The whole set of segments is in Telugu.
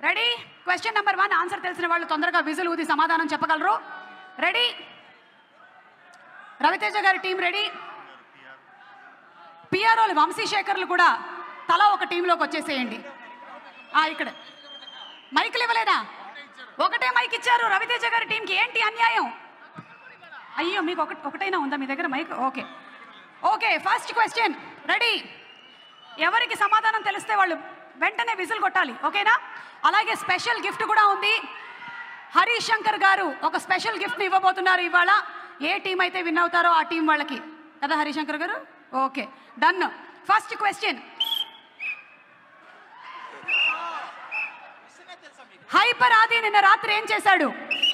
రెడీ? క్వశ్చన్ నెంబర్ 1 ఆన్సర్ తెలిసిన వాళ్ళు తొందరగా విజిల్ ఊది సమాధానం చెప్పగలరు. రెడీ? రవితేజ గారి టీం రెడీ? పిఆర్ఓలు వంశీశేఖర్లు కూడా తలా ఒక టీంలోకి వచ్చేసేయండి. ఇక్కడ మైకులు ఇవ్వలేదా? ఒకటే మైక్ ఇచ్చారు రవితేజ గారి టీంకి. ఏంటి అన్యాయం? అయ్యో, మీకు ఒకటైనా ఉందా మీ దగ్గర mike? Okay okay, first question ready? ఎవరికి సమాధానం తెలిస్తే వాళ్ళు వెంటనే విజిల్ కొట్టాలి, ఓకేనా? అలాగే స్పెషల్ గిఫ్ట్ కూడా ఉంది. హరీష్ శంకర్ గారు ఒక స్పెషల్ గిఫ్ట్ని ఇవ్వబోతున్నారు ఇవాళ. ఏ టీం అయితే విన్ అవుతారో ఆ టీం వాళ్ళకి కదా హరీష్ శంకర్ గారు? Okay, done. First question, hyper Aadi నిన్న రాత్రి ఏం చేశాడు?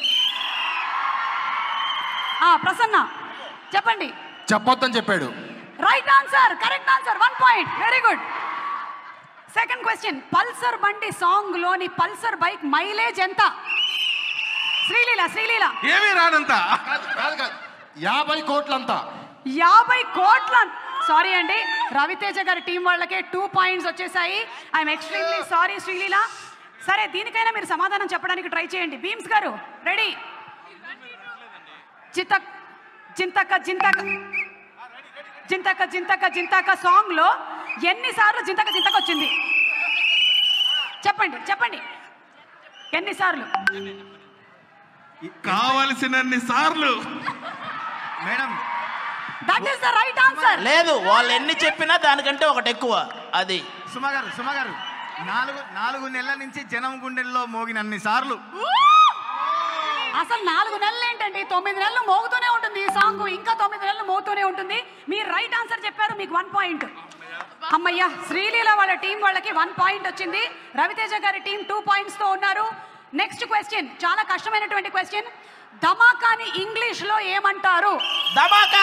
ప్రసన్న చెప్పండి. చెప్పొద్దని చెప్పాడు. Right answer, correct answer, 1 point. Very good. Second question, Pulsar బండి సాంగ్ లోని పల్సర్ బైక్ మైలేజ్ ఎంత? శ్రీలీల ఏమీ రానంత. 50 కోట్లంత. 50 కోట్ల. సారీ అండి, రవితేజ గారి టీం వాళ్ళకే 2 పాయింట్స్ వచ్చేసాయి. I'm extremely sorry Sreeleela. సరే, దీనికైనా మీరు సమాధానం చెప్పడానికి ట్రై చేయండి. భీమ్స్ గారు రెడీ? జింతక సాంగ్ లో ఎన్నిసార్లు జింతక వచ్చింది? చెప్పండి ఎన్నిసార్లు? కావలసినన్ని సార్లు. Madam, that is the right answer. లేదు, వాళ్ళు ఎన్ని చెప్పినా దానికంటే ఒకటి ఎక్కువ. అది సుమ గారు 4 నెలల నుంచి జనం గుండెల్లో మోగినన్ని సార్లు. అసలు 4 నెలలు ఏంటండి, 9 నెలలు మోగుతూనే ఉంటుంది ఈ సాంగ్. ఇంకా 9 నెలలు మోగుతూనే ఉంటుంది. మీరు రైట్ ఆన్సర్ చెప్పారు, మీకు 1 పాయింట్. అమ్మయ్య, శ్రీలీల వాళ్ళ టీం వాళ్ళకి 1 పాయింట్ వచ్చింది. రవితేజ గారి టీం 2 పాయింట్స్ తో ఉన్నారు. నెక్స్ట్ క్వశ్చన్ చాలా కష్టమైనటువంటి క్వశ్చన్. ధమాకాని ఇంగ్లీష్ లో ఏమంటారు? ధమాకా.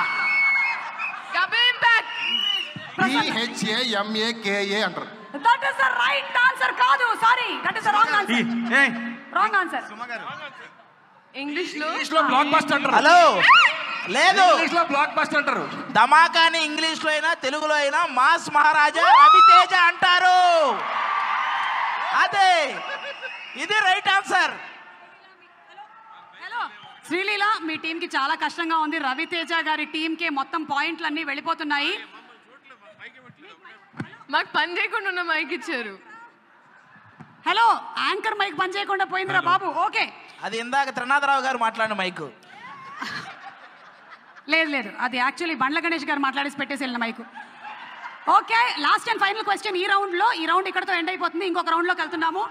DHAMAKA అంటారు. That is the right answer. కాదు, sorry, that is the wrong answer. Wrong answer. Suma గారు, ఇంగ్లీష్ లో బ్లాక్ బస్టర్ అంటారు. హలో, లేదు, ఇంగ్లీష్ లో బ్లాక్ బస్టర్ అంటారు. ధమాకాని ఇంగ్లీష్ లో అయినా తెలుగులో అయినా మాస్ మహారాజా రవితేజ అంటారు. అదే, ఇది రైట్ ఆన్సర్. హలో శ్రీలీల, మీ టీం కి చాలా కష్టంగా ఉంది. రవితేజ గారి టీం కి మొత్తం పాయింట్లన్నీ వెళ్ళిపోతున్నాయి. మాకు పని చేయకుండా ఉన్న మైక్ ఇచ్చారు. హలో, యాంకర్ మైక్ పని చేయకుండా పోయిందిరా బాబు. ఓకే, అది ఇందాక త్రినాథరావు గారు మాట్లాడిన మైక్. లేదు, అది యాక్చువల్లీ బండ్ల గణేష్ గారు మాట్లాడేసి పెట్టేసి వెళ్ళిన mike. Okay, last and final question ఈ రౌండ్ ఇక్కడతో ఎండ్ అయిపోతుంది. ఇంకొక రౌండ్లోకి వెళ్తున్నాము.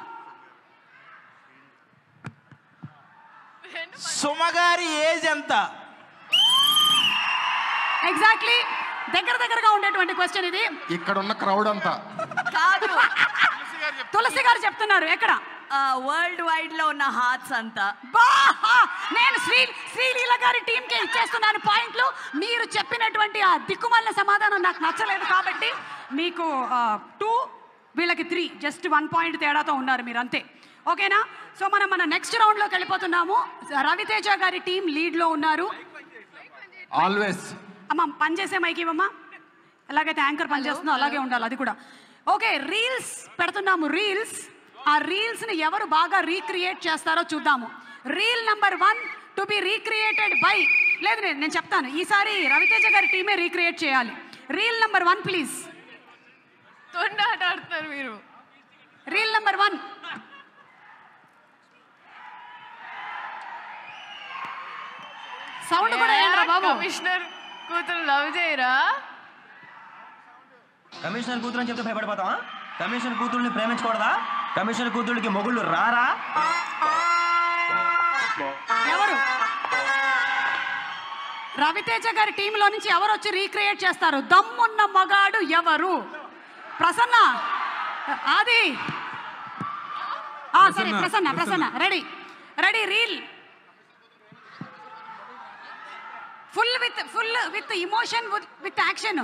సుమగారి ఏజ్ ఎంత? ఎగ్జాక్ట్లీ దగ్గరగా ఉండేటువంటి క్వశ్చన్ ఇది. ఇక్కడ ఉన్న క్రౌడ్ అంతా కాదు, తులసి గారు చెప్తున్నారు. ఎక్కడ? వరల్డ్ వైడ్ లో ఉన్న హార్ట్స్ అంతా. నేను శ్రీలీల గారి టీంకే ఇచ్చేస్తున్నాను పాయింట్లు. మీరు చెప్పినటువంటి ఆ దిక్కుమాలిన సమాధానం నాకు నచ్చలేదు కాబట్టి మీకు 2, వీళ్ళకి 3, జస్ట్ 1 పాయింట్ తేడాతో ఉన్నారు మీరు, అంతే. ఓకేనా? సో మన నెక్స్ట్ రౌండ్లోకి వెళ్ళిపోతున్నాము. రవితేజ గారి టీం లీడ్లో ఉన్నారు. ఆల్వేస్. అమ్మ, పనిచేసే మైక్ ఇవ్వమ్మా. ఎలాగైతే యాంకర్ పనిచేస్తుందో అలాగే ఉండాలి అది కూడా. ఓకే, రీల్స్ పెడుతున్నాము. ఆ రీల్స్ని ఎవరు బాగా రీక్రియేట్ చేస్తారో చూద్దాము. Reel number 1 to be recreated by. లేదు, నేను చెప్తాను, ఈసారి రవితేజ గారి టీమే రీక్రియేట్ చేయాలి. Reel number 1 please. తొండాట ఆడుతున్నారు మీరు. Reel number 1. సౌండ్ కూడా ఏంట్రా బాబు? కమిషనర్ కూతురు లవ్ చేయరా? కమిషనర్ కూతురు అని చెప్తే భయపడిపోతావా? కమిషనర్ కూతుర్ని ప్రేమించకూడదా? కమిషనర్ కూతుళ్ళకి మొగుళ్ళు రారా? ఎవరు? రవితేజ గారి టీంలో నుంచి ఎవరు వచ్చి రీక్రియేట్ చేస్తారు? దమ్మున్న మగాడు ఎవరు? ప్రసన్న, ఆది. సరే, Prasanna ready. Reel full with emotion with action.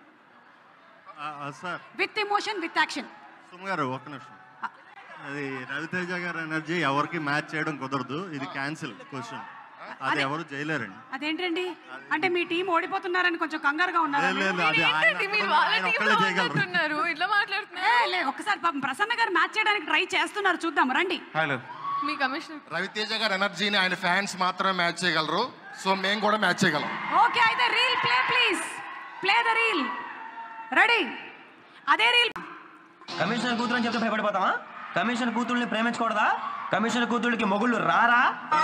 Sir, with emotion with action. Suma గారు ఒక్క నిమిషం. అది రవితేజ గారి ఎనర్జీ ఎవరికి మ్యాచ్ చేయడం కుదరదు. ఇది క్యాన్సిల్ క్వశ్చన్. అది ఎవరు చేయలేరండి. అదేంటండి అంటే మీ టీం ఓడిపోతున్నారని కొంచెం కంగారుగా ఉన్నారు. మీరు వాళ్ళ టీంలో ఉన్నట్టున్నారు, ఇట్లా మాట్లాడుతున్నారు. ఒక్కసారి పాపం ప్రసన్న గారు మ్యాచ్ చేయడానికి ట్రై చేస్తున్నారు, చూద్దాం రండి. హలో, మీ కమిషనర్ రవితేజ గారి ఎనర్జీని ఆయన ఫ్యాన్స్ మాత్రమే మ్యాచ్ చేయగలరు. సో మేము కూడా మ్యాచ్ చేయగలం. ఓకే అయితే reel play please. Play the reel. Ready? అదే రీల్. కమిషనర్ కూతురు అని చెప్తే భయపడిపోతావా? కమిషనర్ కూతుర్ని ప్రేమించకూడదా? కమిషనర్ కూతుళ్ళకి మొగుళ్ళు రారా?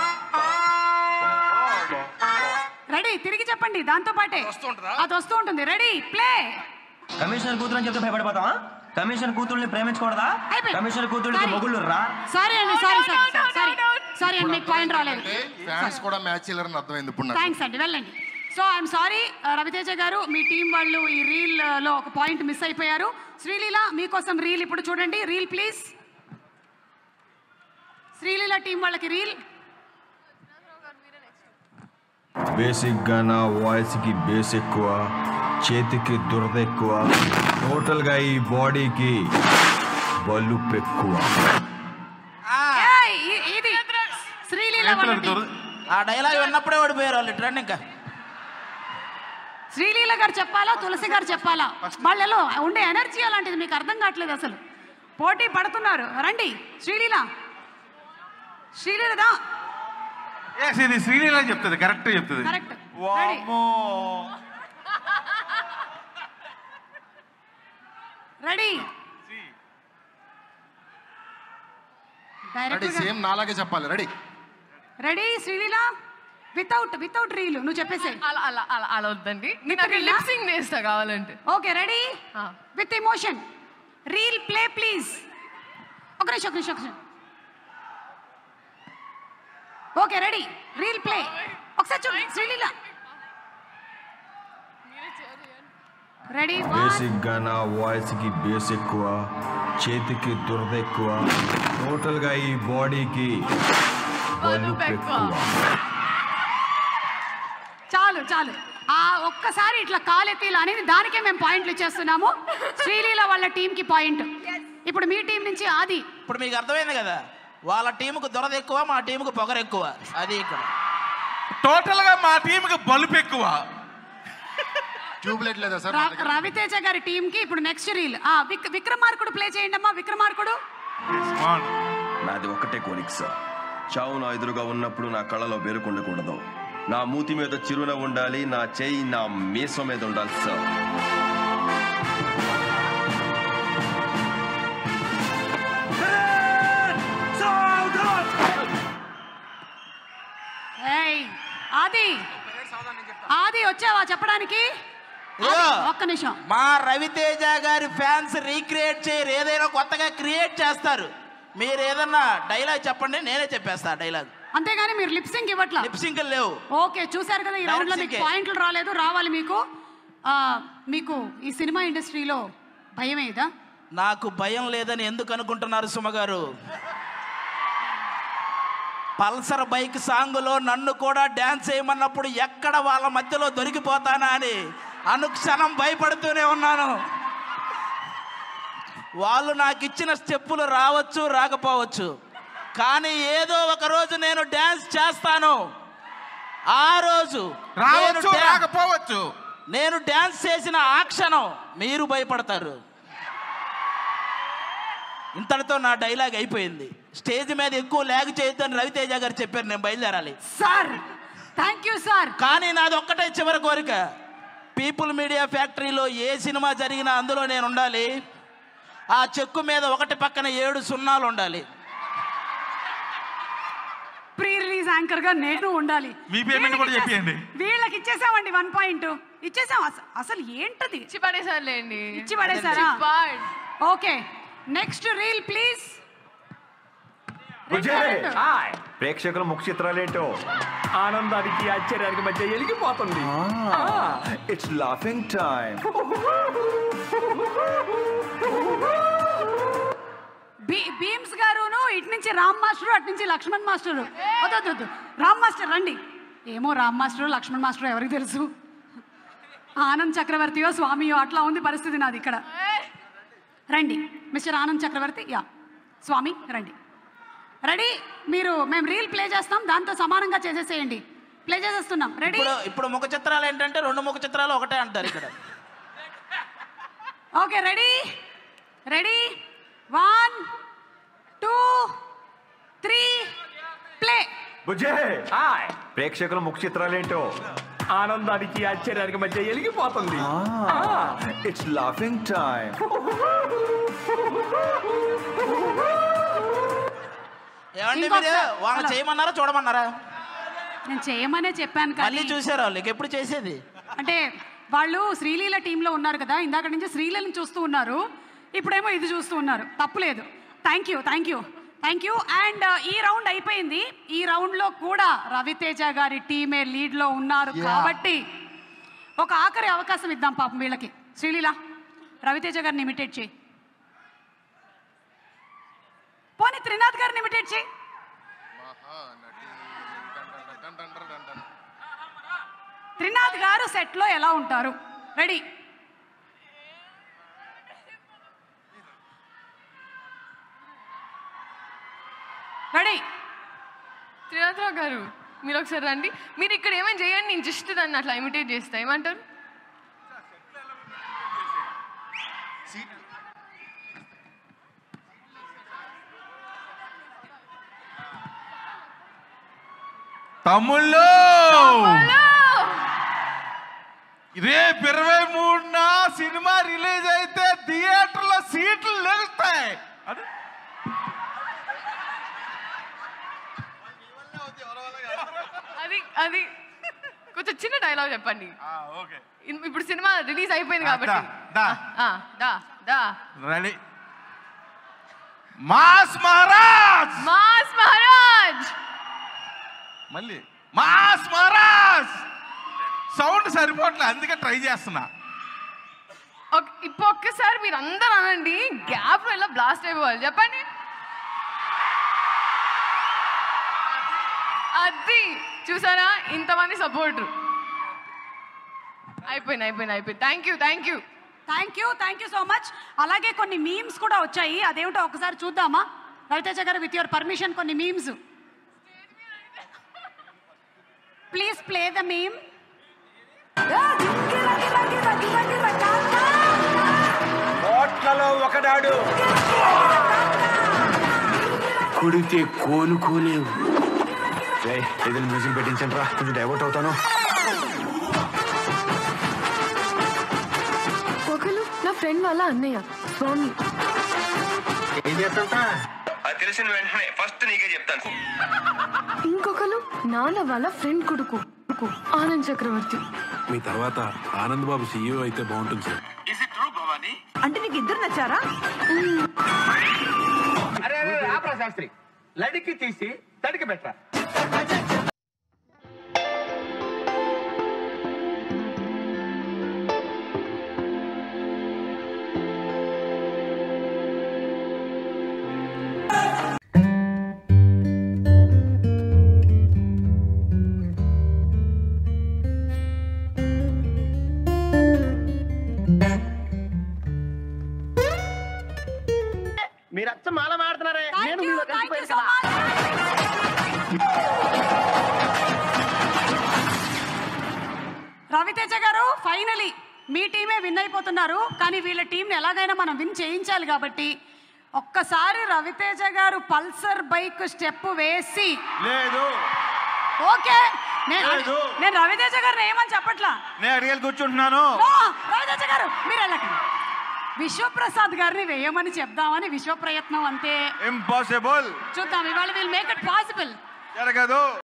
రెడీ? తిరిగి చెప్పండి దాంతో పాటే అది వస్తూ ఉంటుంది. Ready play. కమిషనర్ కూతురు అని చెప్తే భయపడిపోతావా? కమిషనర్ కూతుర్ని ప్రేమించకూడదా? కమిషనర్ కూతుళ్ళకి మొగుళ్ళు రా. సారీ అండి, సారీ అండి, మీకు పాయింట్ రాలేదు. ఫ్యాన్స్ కూడా మ్యాచ్ చేయలేరని అర్థమైంది ఇప్పుడు. థ్యాంక్స్ అండి, వెళ్ళండి. సో ఐఎమ్ సారీ రవితేజ గారు, మీ టీం వాళ్ళు ఈ రీల్ లో ఒక పాయింట్ మిస్ అయిపోయారు. శ్రీలీల మీకోసం రీల్ ఇప్పుడు చూడండి. Reel please. శ్రీలీల టీం వాళ్ళకి రీల్. బేసిక్గా నా వాయిస్కి బేస్ ఎక్కువ, చేతికి దురద ఎక్కువ, టోటల్గా ఈ బాడీకి బలుపు ఎక్కువ. ఇది శ్రీలీల వాళ్ళ team. ఆ డైలాగ్ విన్నప్పుడే ఓడిపోయారు వాళ్ళు. ఇట్రండి ఇంకా. శ్రీలీల గారు చెప్పాలా, తులసి గారు చెప్పాలా? వాళ్ళలో ఉండే ఎనర్జీ అలాంటిది, మీకు అర్థం కావట్లేదు అసలు. పోటీ పడుతున్నారు. రండి శ్రీలీల. శ్రీలీలదా? ఇది శ్రీలీల చెప్తుంది, కరెక్ట్ చెప్తుంది. కరెక్ట్. రెడీ? రెడీ? సేమ్ నాలాగే చెప్పాలి. Ready? Ready Sreeleela? Without reel నువ్వు చెప్పేసే. అలా వద్దండి, నేను లిప్సింగ్ చేస్తా కావాలంటే. Okay ready? With emotion. Reel play please. ఒక నిమిషం. Okay ready? Reel play. ఒకసారి చూడండి శ్రీలీల. రెడీ? బేసిక్గా నా వాయిస్కి బేస్ ఎక్కువ, చేతికి దురద ఎక్కువ, టోటల్గా ఈ బాడీకి బలుపు ఎక్కువ. చాలు ఆ ఒక్కసారి ఇట్లా కాలెత్తి అనేది దానికే మేము పాయింట్లు ఇచ్చేస్తున్నాము. శ్రీలీల వాళ్ళ టీంకి పాయింట్. ఇప్పుడు మీ టీం నుంచి ఆది. ఇప్పుడు మీకు అర్థమైంది కదా, వాళ్ళ టీముకు దురద ఎక్కువ, మా టీముకు పొగరు ఎక్కువ. అది ఇక్కడ టోటల్ గా మా టీంకి బలుపు ఎక్కువ. ట్యూబ్లైట్ లేదా సార్? రవితేజ గారి టీంకి ఇప్పుడు నెక్స్ట్ రీల్. విక్రమార్కుడు ప్లే చేయండి అమ్మా. విక్రమార్కుడు. నాది ఒకటే కోరిక సార్, చావు నా ఎదురుగా ఉన్నప్పుడు నా కళ్ళలో బెరుకుండకూడదు, నా మూతి మీద చిరున ఉండాలి, నా చేయి నా మీసం మీద ఉండాలి సార్. ఆది వచ్చావా చెప్పడానికి? ఒక్క నిమిషం. మా రవితేజ గారి ఫ్యాన్స్ రీక్రియేట్ చేయరు, ఏదైనా కొత్తగా క్రియేట్ చేస్తారు. మీరు ఏదన్నా డైలాగ్ చెప్పండి, నేనే చెప్పేస్తా డైలాగ్. అంతేగాని మీరు లిప్సింగ్ ఇవ్వట్లా? లిప్సింగ్ లేవు. ఓకే చూసారు కదా, ఈ రౌండ్ లో మీకు పాయింట్లు రాలేదు, రావాలి మీకు. మీకు ఈ సినిమా ఇండస్ట్రీలో భయం ఏదా? నాకు భయం లేదని ఎందుకు అనుకుంటున్నారు సుమ గారు? పల్సర్ బైక్ సాంగులో నన్ను కూడా డ్యాన్స్ చేయమన్నప్పుడు ఎక్కడ వాళ్ళ మధ్యలో దొరికిపోతానా అని అనుక్షణం భయపడుతూనే ఉన్నాను. వాళ్ళు నాకు ఇచ్చిన స్టెప్పులు రావచ్చు రాకపోవచ్చు, కానీ ఏదో ఒక రోజు నేను డ్యాన్స్ చేస్తాను. ఆ రోజు రావచ్చు రాకపోవచ్చు, నేను డ్యాన్స్ చేసిన ఆ క్షణం మీరు భయపడతారు. ఇంతటితో నా డైలాగ్ అయిపోయింది. స్టేజ్ మీద ఎక్కువ ల్యాగ్ చేయొద్దని రవితేజ గారు చెప్పారు, నేను బయలుదేరాలి. Sir thank you sir. కానీ నాది ఒక్కటే చివరి కోరిక, పీపుల్ మీడియా ఫ్యాక్టరీలో ఏ సినిమా జరిగినా అందులో నేను ఉండాలి. ఆ చెక్కు మీద ఒకటి పక్కన 7 సున్నాలు ఉండాలి. ప్రీ రిలీజ్ యాంకర్ గా నేను ఉండాలి. మీ పేమెంట్ కూడా చెప్పండి. వీళ్ళకి ఇచ్చేసామండి 1 పాయింట్ ఇచ్చేసాం. అసలు ఏంటది? ఇచ్చి పడేసారులేండి. ఇచ్చి పడేసారా? Okay next reel please. ప్రేక్షకుల ముఖ చిత్రాలేంటో ఆనందానికి ఆశ్చర్యానికి మధ్య ఎలిగిపోతుంది. It's laughing time. భీమ్స్ గారును ఇటు నుంచి రామ్ మాస్టర్, అటు నుంచి లక్ష్మణ్ మాస్టర్. వద్దు రామ్ మాస్టర్ రండి. ఏమో రామ్ మాస్టర్ లక్ష్మణ్ మాస్టర్ ఎవరికి తెలుసు? ఆనంద్ చక్రవర్తియో స్వామియో అట్లా ఉంది పరిస్థితి నాది ఇక్కడ. రండి మిస్టర్ ఆనంద్ చక్రవర్తి. యా స్వామి రండి. రెడీ? మేము రీల్ ప్లే చేస్తాం, దాంతో సమానంగా చేసేసేయండి. ప్లే చేసేస్తున్నాం. రెడీ? ఇప్పుడు ముఖ చిత్రాలు ఏంటంటే 2 ముఖ చిత్రాలు ఒకటే అంటారు ఇక్కడ. Okay, ready? 1 2 3 ప్లే. బుజ్జే ప్రేక్షకుల ముఖ చిత్రాలేంటో ఆనందానికి ఆశ్చర్యానికి మధ్య ఎలిగిపోతుంది. It's laughing time. ఏమండి మీరు వాళ్ళు చేయమన్నారా చూడమన్నారా? నేను చేయమనే చెప్పాను. మళ్ళీ చూసారు వాళ్ళకి ఎప్పుడు చేసేది అంటే వాళ్ళు శ్రీలీల టీంలో ఉన్నారు కదా, ఇందాక నుంచి శ్రీలీలను చూస్తూ ఉన్నారు, ఇప్పుడేమో ఇది చూస్తూ ఉన్నారు. తప్పులేదు. Thank you. అండ్ ఈ రౌండ్ అయిపోయింది. ఈ రౌండ్లో కూడా రవితేజ గారి టీమే లీడ్లో ఉన్నారు కాబట్టి ఒక ఆఖరి అవకాశం ఇద్దాం పాపం వీళ్ళకి. శ్రీలీల, రవితేజ గారిని ఇమిటేట్ చేయి. పోనీ త్రినాథ్ గారిని ఇమిటేట్ చేయి. త్రినాథ్ గారు సెట్లో ఎలా ఉంటారు? రెడీ? త్రినాథరావు గారు మీరు ఒకసారి రండి. మీరు ఇక్కడ ఏమైనా చేయండి, నేను జస్ట్ దాన్ని అట్లా ఇమిటేట్ చేస్తా. ఏమంటారు? తమ్ముళ్ళు రేపు 23న సినిమా రిలీజ్ అయితే థియేటర్లో సీట్లు లెగుస్తాయి. అది కొంచెం చిన్న డైలాగ్ చెప్పండి. ఇప్పుడు సినిమా రిలీజ్ అయిపోయింది కాబట్టి. రెడీ? మాస్ మహారాజ్ మళ్ళీ మాస్ మహారాజ్ సౌండ్ సరిపోవట్లే, అందుకే ట్రై చేస్తున్నా. ఇప్పుడు ఒక్కసారి మీరు అందరూ అనండి, గ్యాప్ లో బ్లాస్ట్ అయిపోవాలి. చెప్పండి. అది చూసారా, ఇంతమంది సపోర్ట్. అయిపోయింది. Thank you so much. అలాగే కొన్ని మీమ్స్ కూడా వచ్చాయి, అదేమిటో ఒకసారి చూద్దామా? రవితేజ గారు, విత్ యువర్ పర్మిషన్ కొన్ని memes. Please play the meme. కోట్లలో ఒకడాడు కుడితే కోలుకోలేవు. ఏదైనా మ్యూజిక్ పెట్టించండి రా, కొంచెం డైవర్ట్ అవుతాను. ఒకరు నా ఫ్రెండ్ వాళ్ళ అన్నయ్య స్వామి. ఏం చేస్తా అది తెలిసిన వెంటనే ఫస్ట్ నీకే చెప్తాను. ఇంకొకరు నాన్న వాళ్ళ ఫ్రెండ్ కొడుకు ఆనంద్ చక్రవర్తి. మీ తర్వాత ఆనంద్ బాబు సీఈఓ అయితే బాగుంటుంది సార్. అంటే నీకు ఇద్దరు నచ్చారా? శాస్త్రి లడికి తీసి తడికి పెట్టరా. మీరు అచ్చ మాల మాడుతున్నారే. రవితేజ గారు, ఫైనలీ మీ టీమే విన్ అయిపోతున్నారు, కానీ వీళ్ళ టీంని ఎలాగైనా మనం విన్ చేయించాలి కాబట్టి ఒక్కసారి రవితేజ గారు పల్సర్ బైక్ స్టెప్ వేసి. లేదు. ఓకే, నేను రవితేజ గారిని ఏమని చెప్పట్లా, నేను అడిగి కూర్చుంటున్నాను. రవితేజ గారు మీరు వెళ్ళకండి, విశ్వప్రసాద్ గారిని వేయమని చెప్దామని విశ్వ ప్రయత్నం అంతే. ఇంపాసిబుల్. చూద్దాం, ఇవాళ విల్ మేక్ ఇట్ పాసిబుల్. జరగదు.